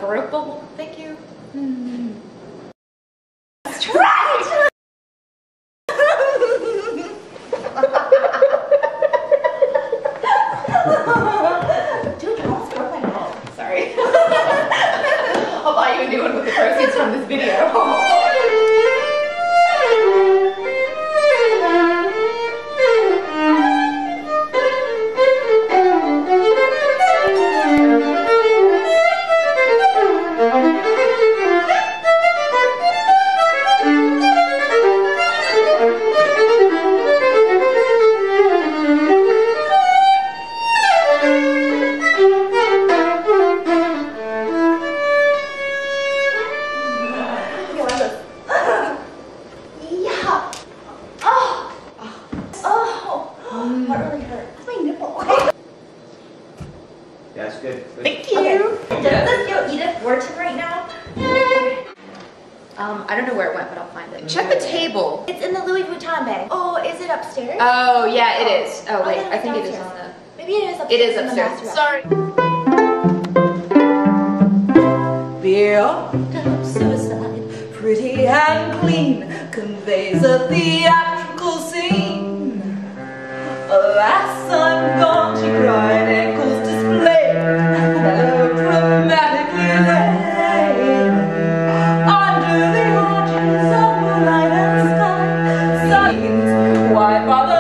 groupable. Thank you. That's right! Dude, you almost broke my nose. Sorry. I'll buy you a new one with the proceeds from this video. That's good. Thank you. Okay. Does this feel Edith Wharton right now? I don't know where it went, but I'll find it. Check the table. It's in the Louis Vuitton bag. Oh, is it upstairs? Oh, yeah, it is. Oh, wait, I think it is on the... Maybe it is upstairs. It is upstairs. Sorry. Beyond suicide, pretty and clean, conveys a theatrical scene. Alas, I'm gone, she cried, ankles displayed, melodramatically laid. Under the arches of moonlight and sky, signs, why bother?